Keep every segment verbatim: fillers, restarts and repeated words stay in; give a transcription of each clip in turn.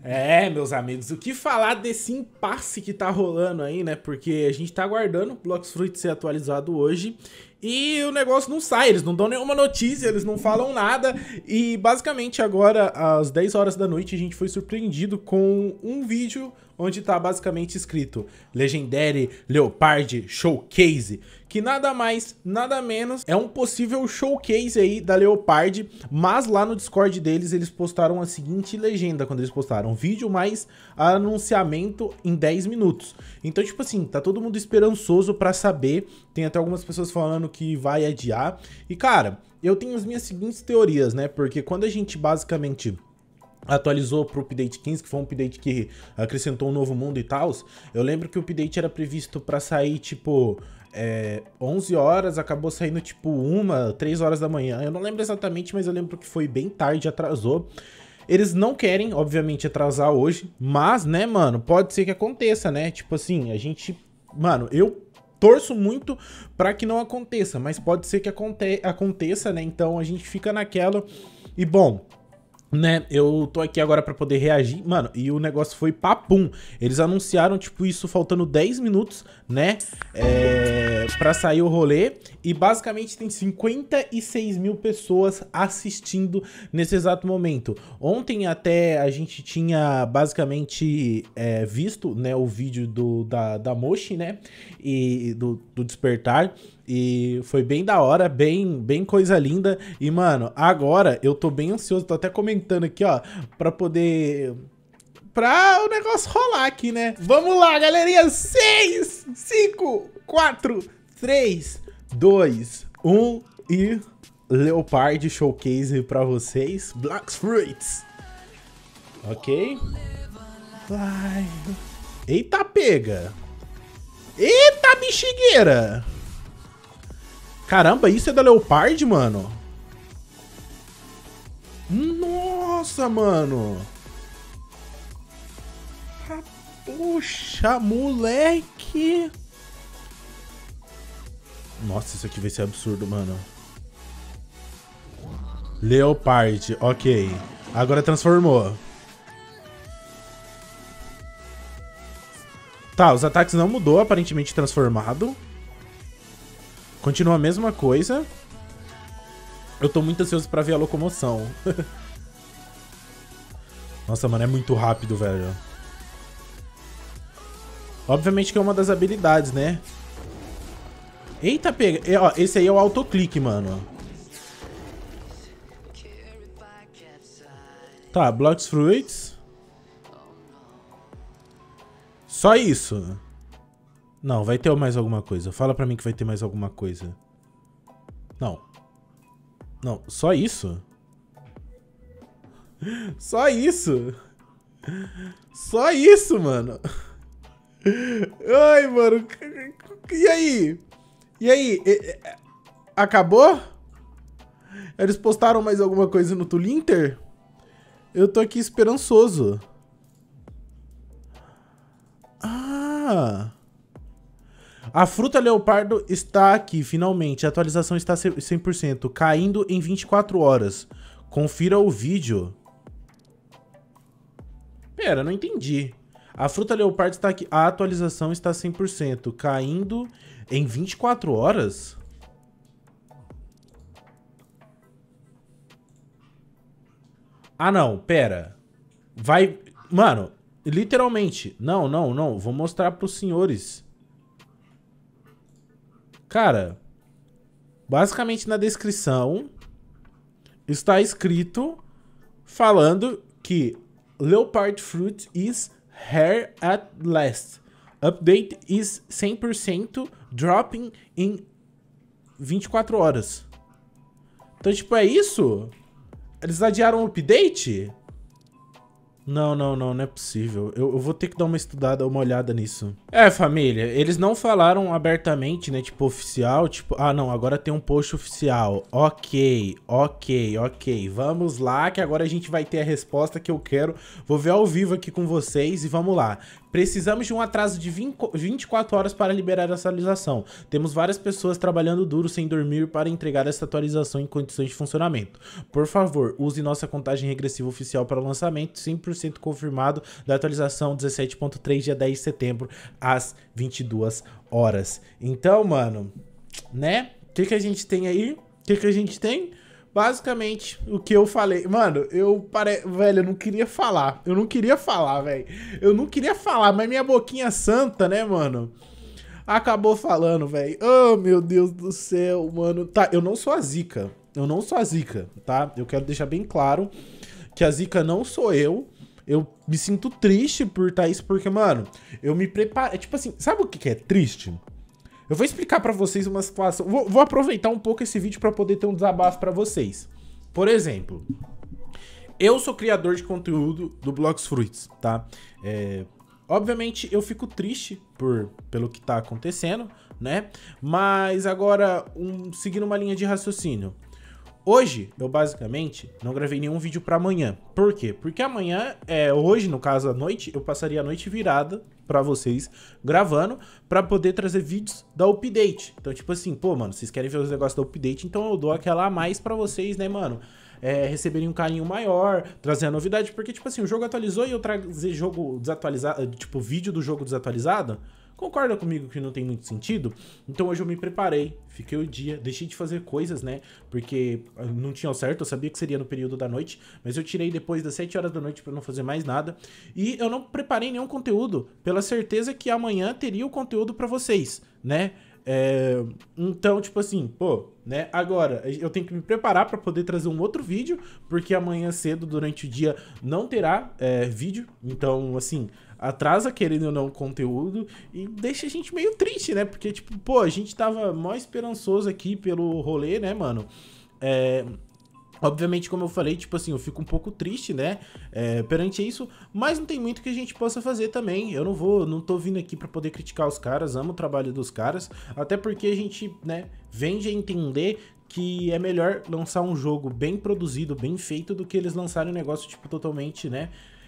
É, meus amigos, o que falar desse impasse que tá rolando aí, né? Porque a gente tá aguardando o Blox Fruit ser atualizado hoje e o negócio não sai, eles não dão nenhuma notícia, eles não falam nada. E basicamente agora, às dez horas da noite, a gente foi surpreendido com um vídeo onde tá basicamente escrito Legendary Leopard Showcase, que nada mais, nada menos é um possível showcase aí da Leopard, mas lá no Discord deles eles postaram a seguinte legenda quando eles postaram: vídeo mais anunciamento em dez minutos. Então, tipo assim, tá todo mundo esperançoso pra saber, tem até algumas pessoas falando que vai adiar. E cara, eu tenho as minhas seguintes teorias, né, porque quando a gente basicamente atualizou pro update quinze, que foi um update que acrescentou um novo mundo e tal, eu lembro que o update era previsto pra sair, tipo, é, onze horas, acabou saindo, tipo, uma, três horas da manhã. Eu não lembro exatamente, mas eu lembro que foi bem tarde, atrasou. Eles não querem, obviamente, atrasar hoje, mas, né, mano, pode ser que aconteça, né? Tipo assim, a gente... Mano, eu torço muito pra que não aconteça, mas pode ser que aconte aconteça, né? Então a gente fica naquela e, bom... Né, eu tô aqui agora pra poder reagir, mano, e o negócio foi papum. Eles anunciaram, tipo, isso faltando dez minutos, né, é, pra sair o rolê. E basicamente tem cinquenta e seis mil pessoas assistindo nesse exato momento. Ontem até a gente tinha basicamente é, visto, né, o vídeo do, da, da Moshi, né, e do, do Despertar. E foi bem da hora, bem, bem coisa linda. E, mano, agora eu tô bem ansioso, tô até comentando aqui, ó, pra poder... Pra o negócio rolar aqui, né? Vamos lá, galerinha! seis, cinco, quatro, três, dois, um e... Leopard Showcase pra vocês. Blox Fruits. Ok. Vai. Eita, pega. Eita, bexigueira. Caramba, isso é da Leopard, mano? Nossa, mano. Ah, poxa, moleque. Nossa, isso aqui vai ser absurdo, mano. Leopard, ok. Agora transformou. Tá, os ataques não mudou, aparentemente transformado. Continua a mesma coisa. Eu tô muito ansioso pra ver a locomoção. Nossa, mano, é muito rápido, velho. Obviamente que é uma das habilidades, né? Eita, pega. Ó, esse aí é o autoclique, mano. Tá, Blox Fruits. Só isso. Não, vai ter mais alguma coisa. Fala pra mim que vai ter mais alguma coisa. Não. Não, só isso? Só isso? Só isso, mano? Ai, mano. E aí? E aí? Acabou? Eles postaram mais alguma coisa no Twitter? Eu tô aqui esperançoso. Ah... A fruta leopardo está aqui, finalmente. A atualização está cem por cento, caindo em vinte e quatro horas. Confira o vídeo. Pera, não entendi. A fruta leopardo está aqui. A atualização está cem por cento, caindo em vinte e quatro horas? Ah, não, pera. Vai... Mano, literalmente. Não, não, não. Vou mostrar para os senhores. Cara, basicamente na descrição está escrito falando que Leopard Fruit is here at last. Update is cem por cento dropping em vinte e quatro horas. Então, tipo, é isso? Eles adiaram o update? Não, não, não, não é possível. Eu, eu vou ter que dar uma estudada, uma olhada nisso. É, família, eles não falaram abertamente, né, tipo, oficial, tipo... Ah, não, agora tem um post oficial. Ok, ok, ok. Vamos lá, que agora a gente vai ter a resposta que eu quero. Vou ver ao vivo aqui com vocês e vamos lá. Precisamos de um atraso de vinte e quatro horas para liberar essa atualização. Temos várias pessoas trabalhando duro sem dormir para entregar essa atualização em condições de funcionamento. Por favor, use nossa contagem regressiva oficial para o lançamento, cem por por cento confirmado da atualização dezessete ponto três, dia dez de setembro, às vinte e duas horas. Então, mano, né? O que que a gente tem aí? O que que a gente tem? Basicamente, o que eu falei. Mano, eu pare... Velho, eu não queria falar. Eu não queria falar, velho. Eu não queria falar, mas minha boquinha santa, né, mano? Acabou falando, velho. Oh, meu Deus do céu, mano. Tá, eu não sou a zica. Eu não sou a zica, tá? Eu quero deixar bem claro que a zica não sou eu. Eu me sinto triste por tá isso, porque, mano, eu me preparo... É tipo assim, sabe o que que é triste? Eu vou explicar pra vocês uma situação... Vou, vou aproveitar um pouco esse vídeo pra poder ter um desabafo pra vocês. Por exemplo, eu sou criador de conteúdo do Blox Fruits, tá? É... Obviamente, eu fico triste por, pelo que tá acontecendo, né? Mas agora, um, seguindo uma linha de raciocínio. Hoje, eu basicamente não gravei nenhum vídeo pra amanhã. Por quê? Porque amanhã, é, hoje, no caso, à noite, eu passaria a noite virada pra vocês gravando pra poder trazer vídeos da update. Então, tipo assim, pô, mano, vocês querem ver os negócios da update, então eu dou aquela a mais pra vocês, né, mano? É, receberem um carinho maior, trazer a novidade, porque, tipo assim, o jogo atualizou e eu trazer jogo desatualizado, tipo, vídeo do jogo desatualizado, concorda comigo que não tem muito sentido? Então hoje eu me preparei, fiquei o dia, deixei de fazer coisas, né, porque não tinha o certo, eu sabia que seria no período da noite, mas eu tirei depois das sete horas da noite pra não fazer mais nada, e eu não preparei nenhum conteúdo, pela certeza que amanhã teria o conteúdo pra vocês, né? É, então, tipo assim, pô, né, agora eu tenho que me preparar pra poder trazer um outro vídeo, porque amanhã cedo, durante o dia, não terá é, vídeo, então, assim, atrasa, querendo ou não, o conteúdo e deixa a gente meio triste, né, porque, tipo, pô, a gente tava mó esperançoso aqui pelo rolê, né, mano, é... Obviamente, como eu falei, tipo assim, eu fico um pouco triste, né, é, perante isso, mas não tem muito que a gente possa fazer também. Eu não vou, não tô vindo aqui pra poder criticar os caras, amo o trabalho dos caras, até porque a gente, né, vende a entender que é melhor lançar um jogo bem produzido, bem feito, do que eles lançarem um negócio, tipo, totalmente, né.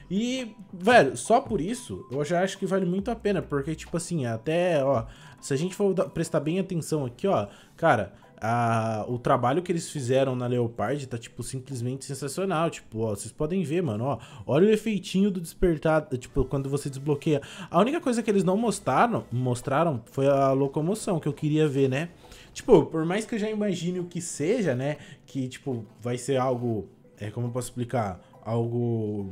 E, velho, só por isso, eu já acho que vale muito a pena, porque, tipo assim, até, ó, se a gente for prestar bem atenção aqui, ó, cara... A, o trabalho que eles fizeram na Leopard tá, tipo, simplesmente sensacional. Tipo, ó, vocês podem ver, mano, ó. Olha o efeitinho do despertar, tipo, quando você desbloqueia. A única coisa que eles não mostraram, mostraram foi a locomoção, que eu queria ver, né? Tipo, por mais que eu já imagine o que seja, né? Que, tipo, vai ser algo, é, como eu posso explicar? Algo...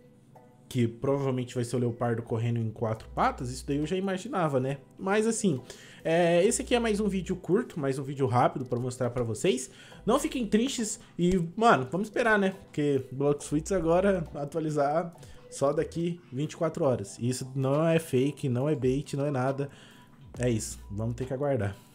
que provavelmente vai ser o leopardo correndo em quatro patas, isso daí eu já imaginava, né? Mas assim, é, esse aqui é mais um vídeo curto, mais um vídeo rápido pra mostrar pra vocês. Não fiquem tristes e, mano, vamos esperar, né? Porque Blox Fruits agora atualizar só daqui vinte e quatro horas. Isso não é fake, não é bait, não é nada. É isso, vamos ter que aguardar.